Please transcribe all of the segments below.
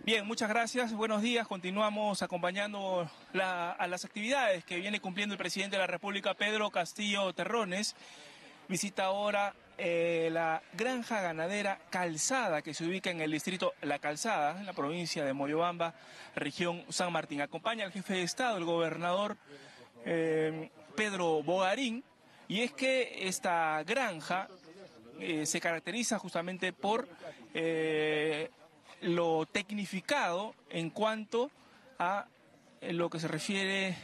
Bien, muchas gracias. Buenos días. Continuamos acompañando a las actividades que viene cumpliendo el presidente de la República, Pedro Castillo Terrones. Visita ahora la granja ganadera Calzada, que se ubica en el distrito La Calzada, en la provincia de Moyobamba, región San Martín. Acompaña al jefe de Estado, el gobernador Pedro Bogarín, y es que esta granja se caracteriza justamente por lo tecnificado en cuanto a lo que se refiere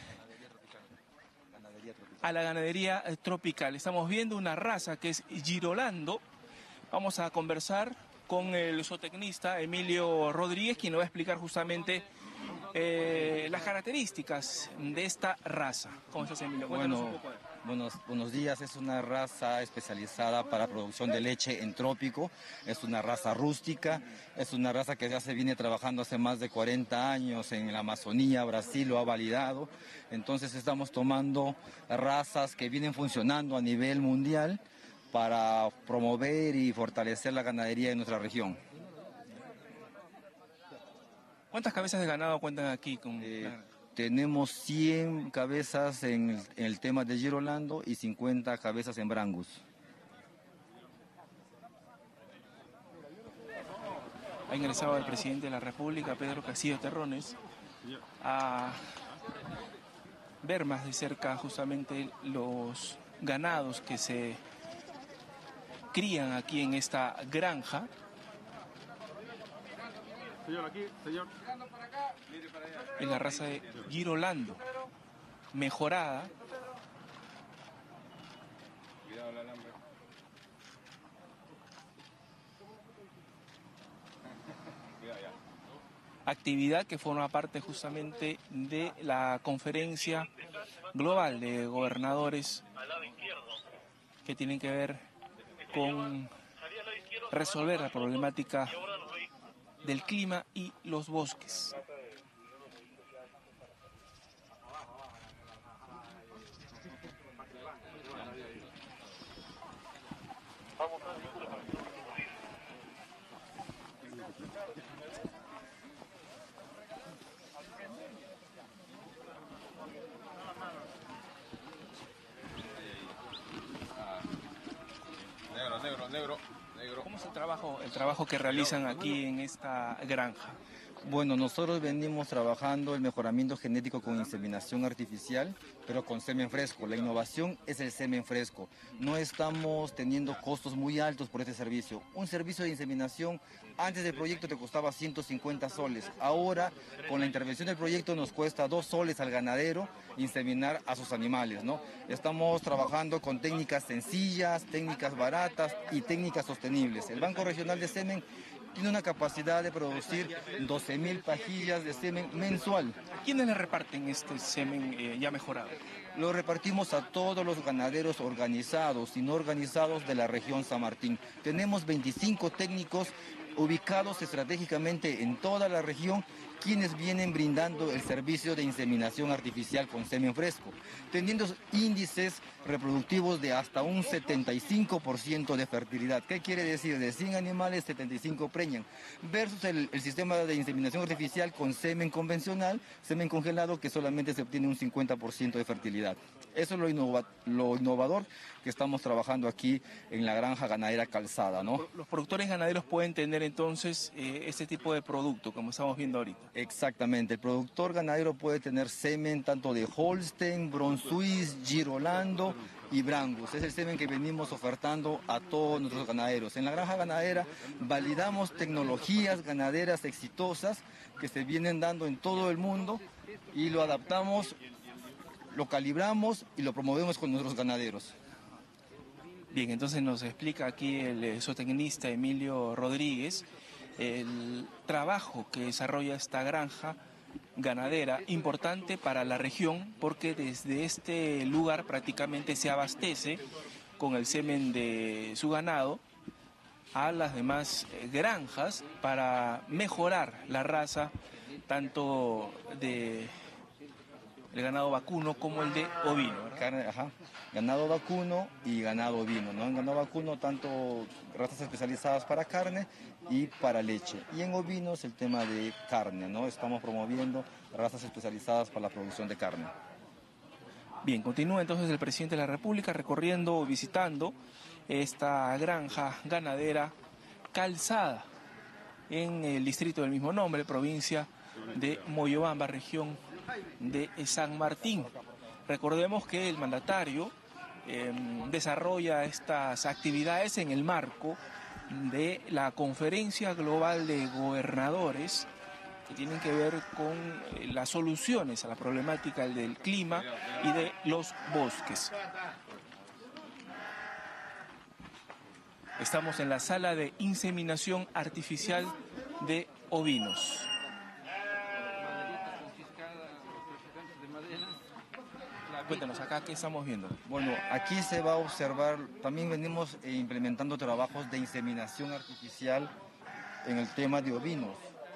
a la ganadería tropical. Estamos viendo una raza que es Girolando. Vamos a conversar con el zootecnista Emilio Rodríguez, quien nos va a explicar justamente las características de esta raza. ¿Cómo estás, Emilio? Cuéntanos un poco. Buenos días. Es una raza especializada para producción de leche en trópico. Es una raza rústica. Es una raza que ya se viene trabajando hace más de 40 años en la Amazonía. Brasil lo ha validado. Entonces estamos tomando razas que vienen funcionando a nivel mundial para promover y fortalecer la ganadería en nuestra región. ¿Cuántas cabezas de ganado cuentan aquí con...? Tenemos 100 cabezas en el tema de Girolando y 50 cabezas en Brangus. Ha ingresado el presidente de la República, Pedro Castillo Terrones, a ver más de cerca justamente los ganados que se crían aquí en esta granja. Señor, aquí, señor. Es la raza de Girolando, mejorada. Cuidado el alambre. Cuidado ya. Actividad que forma parte justamente de la conferencia global de gobernadores que tienen que ver con resolver la problemática del clima y los bosques. Negro. ¿Cómo es el trabajo que realizan aquí en esta granja? Bueno, nosotros venimos trabajando el mejoramiento genético con inseminación artificial, pero con semen fresco. La innovación es el semen fresco. No estamos teniendo costos muy altos por este servicio. Un servicio de inseminación antes del proyecto te costaba 150 soles. Ahora, con la intervención del proyecto, nos cuesta 2 soles al ganadero inseminar a sus animales, ¿no? Estamos trabajando con técnicas sencillas, técnicas baratas y técnicas sostenibles. El Banco Regional de Semen tiene una capacidad de producir 12.000 pajillas de semen mensual. ¿A quiénes le reparten este semen ya mejorado? Lo repartimos a todos los ganaderos organizados y no organizados de la región San Martín. Tenemos 25 técnicos ubicados estratégicamente en toda la región, quienes vienen brindando el servicio de inseminación artificial con semen fresco, teniendo índices reproductivos de hasta un 75% de fertilidad. ¿Qué quiere decir? De 100 animales, 75 preñan, versus el sistema de inseminación artificial con semen convencional, semen congelado, que solamente se obtiene un 50% de fertilidad. Eso es lo innovador que estamos trabajando aquí en la granja ganadera Calzada, ¿no? Los productores ganaderos pueden tener entonces este tipo de producto, como estamos viendo ahorita. Exactamente, el productor ganadero puede tener semen tanto de Holstein, Brunswick, Girolando y Brangus. Es el semen que venimos ofertando a todos nuestros ganaderos. En la granja ganadera validamos tecnologías ganaderas exitosas que se vienen dando en todo el mundo y lo adaptamos, lo calibramos y lo promovemos con nuestros ganaderos. Bien, entonces nos explica aquí el zootecnista Emilio Rodríguez el trabajo que desarrolla esta granja ganadera, importante para la región, porque desde este lugar prácticamente se abastece con el semen de su ganado a las demás granjas para mejorar la raza tanto de el ganado vacuno como el de ovino, ¿verdad? Carne, ajá, ganado vacuno y ganado ovino, ¿no? En ganado vacuno tanto razas especializadas para carne y para leche. Y en ovinos el tema de carne, ¿no? Estamos promoviendo razas especializadas para la producción de carne. Bien, continúa entonces el presidente de la República recorriendo, visitando esta granja ganadera Calzada en el distrito del mismo nombre, provincia de Moyobamba, región de San Martín. Recordemos que el mandatario desarrolla estas actividades en el marco de la Conferencia Global de Gobernadores que tienen que ver con las soluciones a la problemática del clima y de los bosques. Estamos en la sala de inseminación artificial de ovinos. Cuéntanos, acá qué estamos viendo. Bueno, aquí se va a observar, también venimos implementando trabajos de inseminación artificial en el tema de ovinos.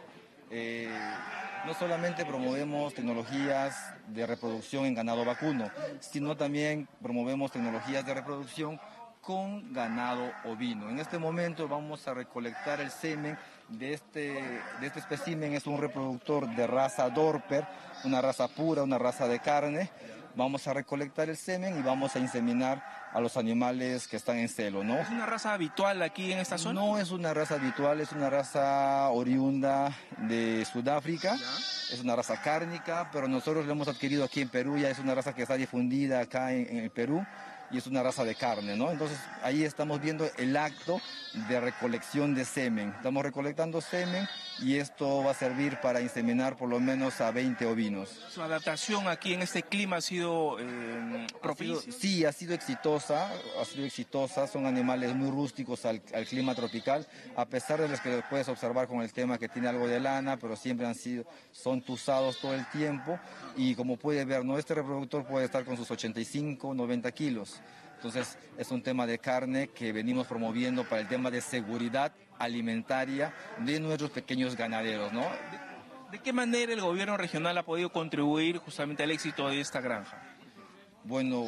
No solamente promovemos tecnologías de reproducción en ganado vacuno, sino también promovemos tecnologías de reproducción con ganado ovino. En este momento vamos a recolectar el semen de este espécimen. Es un reproductor de raza Dorper, una raza pura, una raza de carne. Vamos a recolectar el semen y vamos a inseminar a los animales que están en celo, ¿no? ¿Es una raza habitual aquí en esta zona? No es una raza habitual, es una raza oriunda de Sudáfrica. ¿Ya? Es una raza cárnica, pero nosotros la hemos adquirido aquí en Perú, ya es una raza que está difundida acá en el Perú y es una raza de carne, ¿no? Entonces ahí estamos viendo el acto de recolección de semen. Estamos recolectando semen y esto va a servir para inseminar por lo menos a 20 ovinos. ¿Su adaptación aquí en este clima ha sido propicia? Sí, ha sido exitosa, son animales muy rústicos al clima tropical, a pesar de los que puedes observar con el tema que tiene algo de lana, pero siempre son tuzados todo el tiempo y como puede ver, ¿no? Este reproductor puede estar con sus 85, 90 kilos. Entonces es un tema de carne que venimos promoviendo para el tema de seguridad alimentaria de nuestros pequeños ganaderos, ¿no? ¿De qué manera el gobierno regional ha podido contribuir justamente al éxito de esta granja? Bueno,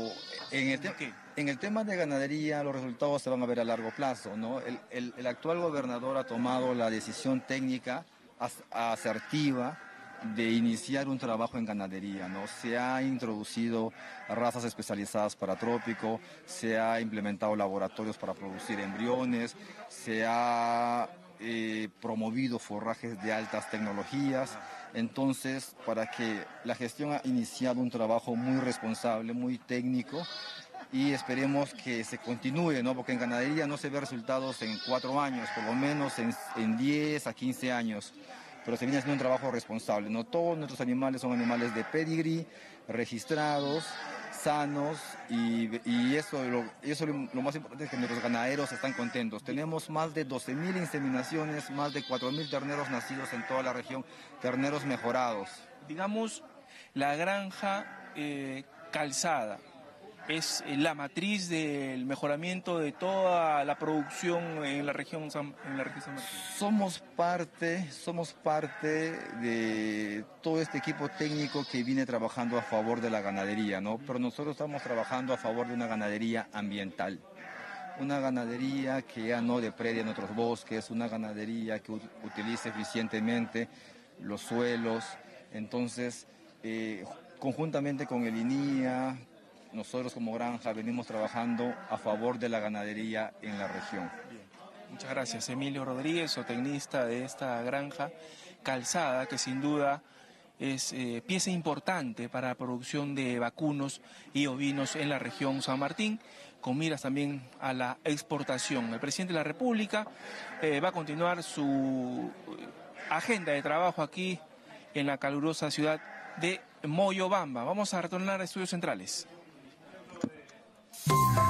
en el tema de ganadería los resultados se van a ver a largo plazo, ¿no? El actual gobernador ha tomado la decisión técnica asertiva de iniciar un trabajo en ganadería, ¿no? Se ha introducido razas especializadas para trópico, se ha implementado laboratorios para producir embriones, se ha promovido forrajes de altas tecnologías. Entonces, para que la gestión ha iniciado un trabajo muy responsable, muy técnico, y esperemos que se continúe, ¿no? Porque en ganadería no se ve resultados en 4 años, por lo menos en 10 a 15 años. Pero se viene haciendo un trabajo responsable, ¿no? Todos nuestros animales son animales de pedigrí, registrados, sanos, y eso lo más importante es que nuestros ganaderos están contentos. Tenemos más de 12.000 inseminaciones, más de 4.000 terneros nacidos en toda la región, terneros mejorados. Digamos, la granja Calzada es la matriz del mejoramiento de toda la producción en la región San Martín. Somos parte de todo este equipo técnico que viene trabajando a favor de la ganadería, ¿no? Pero nosotros estamos trabajando a favor de una ganadería ambiental. Una ganadería que ya no deprede nuestros bosques, una ganadería que utilice eficientemente los suelos. Entonces, conjuntamente con el INIA, nosotros como granja venimos trabajando a favor de la ganadería en la región. Bien. Muchas gracias, Emilio Rodríguez, zootecnista de esta granja Calzada, que sin duda es pieza importante para la producción de vacunos y ovinos en la región San Martín, con miras también a la exportación. El presidente de la República va a continuar su agenda de trabajo aquí en la calurosa ciudad de Moyobamba. Vamos a retornar a Estudios Centrales.